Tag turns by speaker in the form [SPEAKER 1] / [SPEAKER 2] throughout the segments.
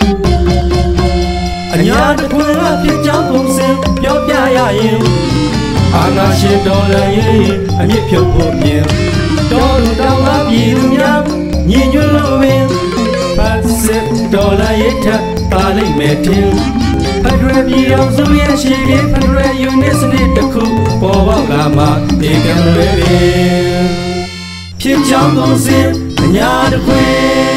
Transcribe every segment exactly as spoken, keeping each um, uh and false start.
[SPEAKER 1] အညာတခွင်ကဖြစ်ကြောင်းပုံစံပြောပြရရင်အာနာရှင်တော်လည်းအမြင့်ဖြုတ်ဖို့မြင်တော်လူတောင်းလာပြည်သူများညီညွတ်လို့ပင်ဖတ်စစ်တော်လည်းထပ်ပါလိမ့်မယ်ထင်ဖက်ဒရယ်ပြည်တော်စုရဲ့ရှိပြီးဖက်ဒရယ်ယူနစ်စနစ်တစ်ခုပေါ်ပေါက်လာမှဒီကံလွယ်ပင်ဖြစ်ကြောင်းပုံစံအညာတခွင်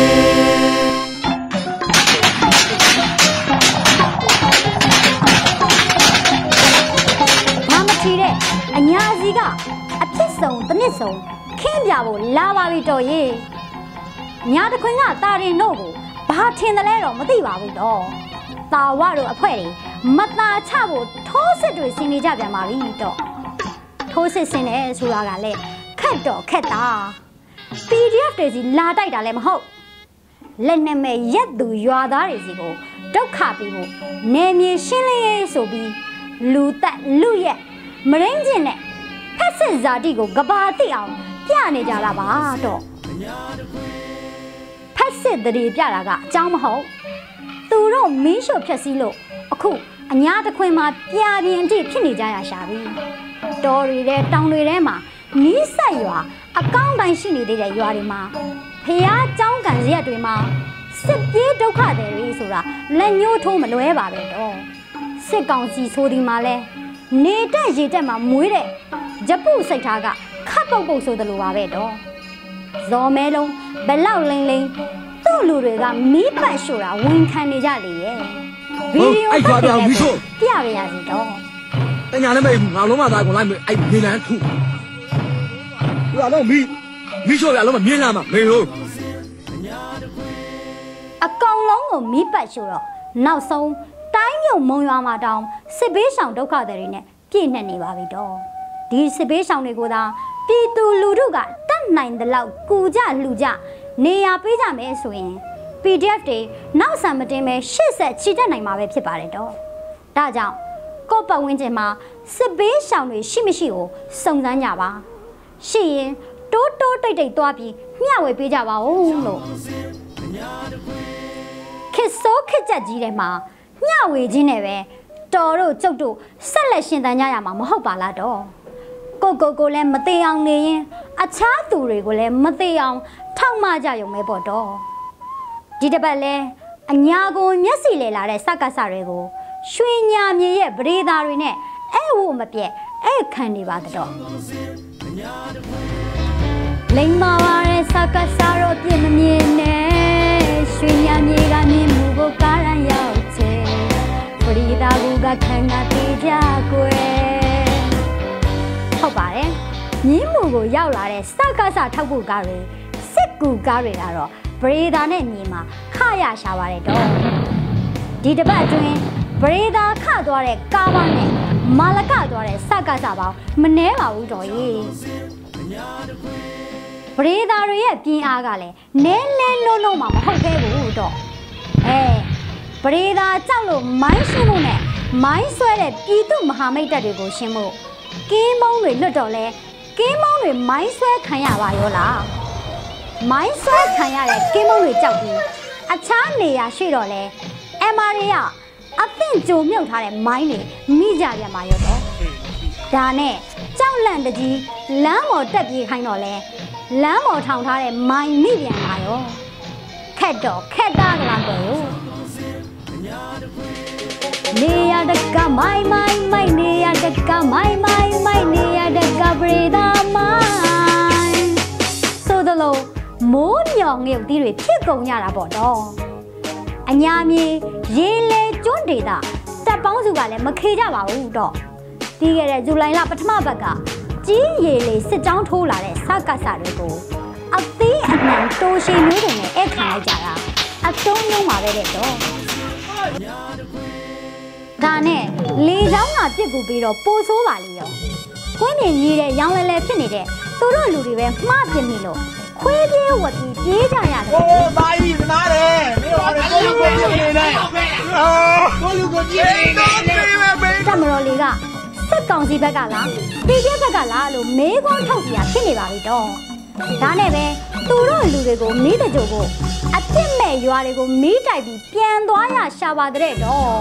[SPEAKER 2] အညာစီကအဖြစ်ဆုံးတစ်နှစ်ဆုံးခင်းပြဖို့လာပါပြီတော်ရေညာတခွင်ကတာရင်တို့ကိုဘာထင်တယ်လဲတော့မသိပါဘူးတော့တာဝတို့အဖွဲတွေမတာချဖို့ထိုးစစ်တွေဆင်နေကြပြန်ပါပြီတော့ထိုးစစ်ဆင်နေဆိုတာကလည်းခက်တော့ခက်တာ ပီဒီအက်ဖ် တွေစီလာတိုက်တာလည်းမဟုတ်လက်နဲ့မဲ့ရက်သူရွာသားတွေစီကိုဒုက္ခပေးဖို့နေမြေရှင်းလင်းရေးဆိုပြီးလူတက်လူရက်မရင်းကျင်နဲ့ဖက်စစ်ဇာတိကိုကဘာသိအောင်ပြနေကြတာပါတော့ဖက်စစ်တရေပြတာကအကြောင်းမဟုတ်သူတို့မင်းရှို့ဖြက်စီးလို့အခုအညာတခွင်မှာပြာပြင်းအထိဖြစ်နေကြရရှာပြီတော်ရီတဲ့တောင်တွေထဲမှာနီးစက်ရွာအကောင့်တိုင်းရှိနေသေးတဲ့ရွာတွေမှာဖျားเจ้าကန်ရက်တွေမှာစစ်ပြေးဒုက္ခတွေတွေဆိုတာလက်ညှိုးထိုးမလွဲပါပဲတော့စစ်ကောင်စီဆိုဒီမှာလဲနေတက်ရေတက်မှာမွေးတဲ့ဂျပုစိတ်ထားကခတ်ပုတ်ပုတ်ဆိုသလိုပါပဲတော့ဇော်မဲလုံးဘလောက်လိမ့်လိမ့်သူ့လူတွေကမီးပတ်ရှို့တာဝန်ခံနေကြလေရဲ့ဗီဒီယိုဖတ်တယ်မီးရှို့ပြရရစီတော့
[SPEAKER 3] တညာလည်းမအိပ်ဘူးငါလုံးမသားကုန်လိုက်အဲ့နေလန်းထုသူကတော့မီးမီးရှို့ရလုံးမမြင်လာမှာမင်းတို့
[SPEAKER 2] အကောင်လုံးကိုမီးပတ်ရှို့တော့နောက်ဆုံးတိုင်းမြုံမုံရွာမှာတောင်စစ်ဘေးရှောင်ဒုက္ခတွေနဲ့ပြည့်နှက်နေပါပြီတော့ဒီစစ်ဘေးရှောင်တွေကိုသာပြည်သူလူထုကတတ်နိုင်တဲ့လောက်ကူကြလှူကြနေရာပေးကြမယ်ဆိုရင် ပီဒီအက်ဖ် တွေနောက်ဆံမတင်ပဲရှေ့ဆက်ချီတက်နိုင်မှာပဲဖြစ်ပါတယ်တော့ဒါကြောင့်ကိုယ့်ပတ်ဝန်းကျင်မှာစစ်ဘေးရှောင်တွေရှိမရှိကိုစုံစမ်းကြပါရှိရင်တိုးတိုးတိတ်တိတ်သွားပြီးမျှဝေပေးကြပါဦးလို့ခစ်ဆိုးခစ်ချက်ကြီးတွေမှာမျှဝေခြင်းနဲ့ပဲတော်တို့ကျုပ်တို့ဆက်လက်ရှင်သန်ကြရမှာမဟုတ်ပါလားတော့ကိုကိုကိုလည်းမသေးအောင်နေရင်အခြားသူတွေကိုလည်းမသေးအောင်ထောက်မကြရုံပဲပေါ့တော့ဒီတစ်ပတ်လဲအညာကိုမျက်စီလေလာတဲ့စက္ကစတွေကိုရွှေညာမြေရဲ့ပရိသာတွေနဲ့အဲ့ဝမပြက်အဲ့ခံနေပါတော့လိမ္မာပါတဲ့စက္ကစတို့ပြည့်မမြင်နဲ့ရွှေညာမြေကမြင်မှုကိုကားရန်ရောက်ချေပရိသာကူကခံကတေးကြကွယ်ဟုတ်ပါတယ်မြင်းမှုကိုရောက်လာတဲ့စက္ကစထောက်ဖို့ကားတွေစစ်ကူကားတွေကတော့ပရိသာနဲ့မြေမှာခရရှာပါတယ်တော့ဒီတစ်ပတ်အတွင်းပရိသာခသွားတဲ့ကားပေါင်းနဲ့မာလကသွားတဲ့စက္ကစပေါင်းမနှဲပါဘူးတော်ကြီးပရိသာတွေရဲ့ပြင်းအားကလည်းနဲနဲလုံးလုံးမှမဟုတ်သေးဘူးတော့အဲပရိသာကြောက်လို့မိုင်းရှင်းမှုနဲ့မိုင်းဆွဲတဲ့ပြည်သူမဟာမိတ်တပ်တွေကိုရှင်းမှုကင်းမုံတွေလွတ်တော့လဲကင်းမုံတွေမိုင်းဆွဲခံရပါရောလားမိုင်းဆွဲခံရတဲ့ကင်းမုံတွေကြောက်ပြီးအခြားနေရာရှိတော့လဲအမ်အာတွေကအသင့်ကြုံမြုပ်ထားတဲ့မိုင်းတွေမိကြပြန်ပါရောတော့ဒါနဲ့ကြောက်လန့်တကြီးလမ်းပေါ်တက်ပြေးခိုင်းတော့လဲလမ်းပေါ်ထောင်ထားတဲ့မိုင်းမိပြန်ပါရောခက်တော့ခက်တာကလားတော့နေရတကမိုင်းမိုင်းမိုင်းနေရတကမိုင်းမိုင်းမိုင်းနေရတကပရိဒါမိုင်းဆိုသလိုမိုးညောင်ငယ်တီးတွေဖြစ်ကုန်ကြတာပေါ့တော့အညာမြေရေလေကျွန်းဒေတာတပ်ပေါင်းစုကလည်းမခေကြပါဘူးတော့ပြီးခဲ့တဲ့ဇူလိုင်လပထမပတ်ကကြီးရေလေစစ်ကြောင်းထိုးလာတဲ့စက္ကစတွေကိုအသေးအနှံတိုးရှိမျိုးတွေနဲ့အဲ့ခံလိုက်ကြတာအတုံးလုံးပါပဲတဲ့တော့ဒါနဲ့လေချောင်းကပြစ်ကူပြီးတော့ပိုဆိုးပါလေရောခွင်းမြင်ကြီးတဲ့ရောင်လဲလဲဖြစ်နေတဲ့သူတို့လူတွေပဲမှားပြစ်မိလို့ခွေးပြေးဝတ်ပြီးပြေးကြရတယ်
[SPEAKER 3] ဟိုးပါကြီးနားတယ်မင်းတို့ကိုလူကိုကြည့်နေတယ်ကိုလူကိုကြည့်နေတယ်
[SPEAKER 2] တမတော်လေးကစစ်ကောင်စီဘက်ကလားပြည်ပြဘက်ကလားလို့မေးခွန်းထုတ်ပြဖြစ်နေပါပြီတော့ဒါနဲ့ပဲသူတို့လူတွေကိုမေးတဲ့ကြို့ကိုအစ်စ်မဲ့တဲ့ရွာတွေကိုမီးတိုက်ပြီးပြန်သွားရရှာပါတဲ့တော့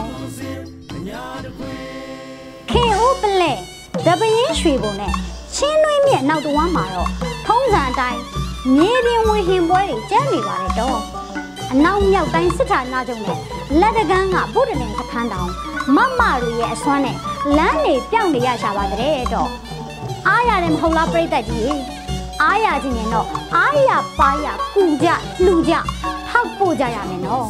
[SPEAKER 2] ခင်ဦးပလဲတပင်းရွှေပုံနဲ့ချင်းနှွေးမြက်နောက်တဝမ်းမှာတော့ထုံးစံအတိုင်းမြေပြင်ဝေဟင်ပွဲတွေကျန်းနေပါတယ်တော့အနောက်မြောက်တိုင်းစစ်ဌာနချုပ်နဲ့လက်တကန်းကဗုဒ္ဓနယ်စခန်းတောင်မမတွေရဲ့အစွမ်းနဲ့လမ်းနေပြောင်းနေရရှာပါတဲ့တော့အားရတယ်မဟုတ်လားပြိတ္တကြီးအားရခြင်းရင်တော့အားရပါရကူကြလှူကြထောက်ပို့ကြရမယ်နော်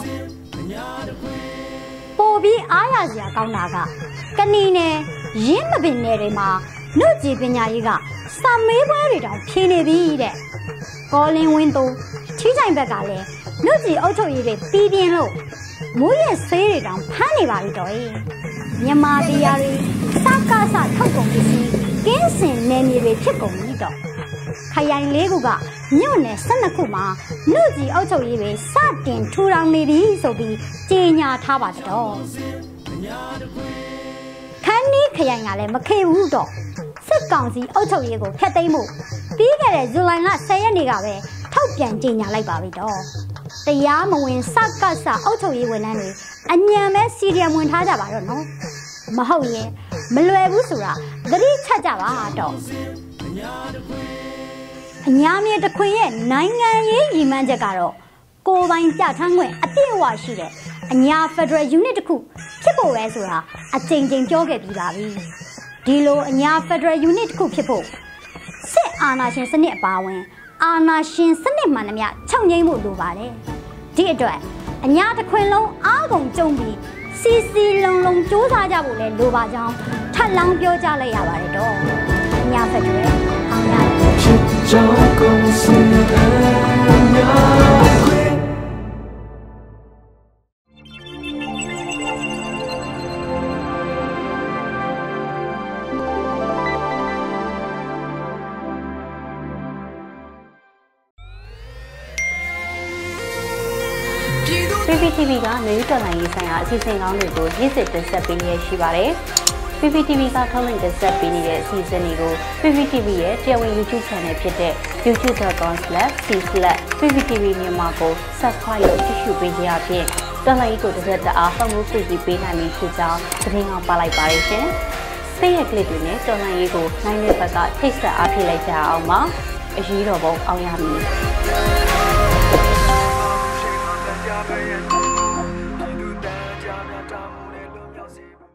[SPEAKER 2] ပို့ပြီးအားရစရာကောင်းတာကကဏီနယ်ရင်းမပင်နယ်တွေမှာနှုတ်ကြည်ပညာရေးကစာမေးပွဲတွေတောင်ဖြေနေပြီတဲ့ကောလင်းဝင်းသူထီးချိုင်ဘက်ကလည်းနှုတ်ကြည်အုပ်ချုပ်ရေးတွေတီးပြင်းလို့မိုးရဲ့ဆေးတွေတောင်ဖမ်းနေပါပြီတော့မြန်မာတရားတွေစကားစထုတ်ကုန်ပစ္စည်းကင်းစင်နယ်မြေတွေဖြစ်ကုန်ပြီတော့ခရိုင်လေးခုကမြို့နယ်၁၂ခုမှာနှုတ်ကြည်အုပ်ချုပ်ရေးတွေစတင်ထူထောင်နေပြီဆိုပြီးကြေညာထားပါတော့ခန်းနီးခရိုင်ကလည်းမခေဘူးတော့စစ်ကောင်စီအုပ်ချုပ်ရေးကိုဖျက်သိမ်းမှုပြီးခဲ့တဲ့ဇူလိုင်လ၁၀ရက်နေ့ကပဲထုတ်ပြန်ကြေညာလိုက်ပါပြီတော့တရားမဝင်စကစအုပ်ချုပ်ရေးဝန်ထမ်းတွေအညံပဲစီရီယံဝင်ထားကြပါတော့နော်မဟုတ်ရင်မလွယ်ဘူးဆိုတာသတိချက်ကြပါတော့အညာမြေတခွင်ရဲ့နိုင်ငံရေးရည်မှန်းချက်ကတော့ကိုယ်ပိုင်ပြဋ္ဌာန်းခွင့်အပြည့်အဝရှိတဲ့အညာ Federal Unit တစ်ခုဖြစ်ဖို့ပဲဆိုတာအကြိမ်ကြိမ်ပြောခဲ့ပြီးပါပြီဒီလိုအညာ Federal Unit တစ်ခုဖြစ်ဖို့စစ်အာဏာရှင်စနစ်အပါအဝင်အာဏာရှင်စနစ်မှန်သမျှချုပ်ငြိမ်းဖို့လိုပါတယ်ဒီအတွက်အညာတစ်ခွင်လုံးအားကုန်ကြုံပြီးစီစီလုံလုံစူးစမ်းကြဖို့လည်းလိုပါကြောင်းထပ်လောင်းပြောကြလိုက်ရပါတယ်တော့အညာ Federal အောင်ရချစ်ကြောင်းကုန်စင်အညာခွင်
[SPEAKER 4] P P T V ကမျိုးတော်လိုင်းရေးဆိုင်ရာအစီအစဉ်ကောင်းတွေကိုရည်စည်တင်ဆက်ပေးနေရရှိပါတယ်။ P P T V ကထုတ်လွှင့်တင်ဆက်ပေးနေတဲ့အစီအစဉ်တွေကို P P T V ရဲ့တရားဝင် YouTube Channel ဖြစ်တဲ့ youtube dot com slash c slash p p t v မြန်မာကို Subscribe လုပ်ကြည့်ရှုပေးကြရဖြင့်တော်လိုင်းကိုတစ်သက်တအားဖုန်းမှုပြည်ပေးနိုင်ပြီဖြစ်ကြောင်းသတင်းအောင်ပါလိုက်ပါရရှင်။စိတ်ရက်ကလေးတွေနဲ့တော်လိုင်းရေးကိုနိုင်တဲ့ဘက်ကထိတ်ဆက်အားဖြစ်လိုက်ကြအောင်ပါ။အရေးတော်ပုံအောင်ရမည်။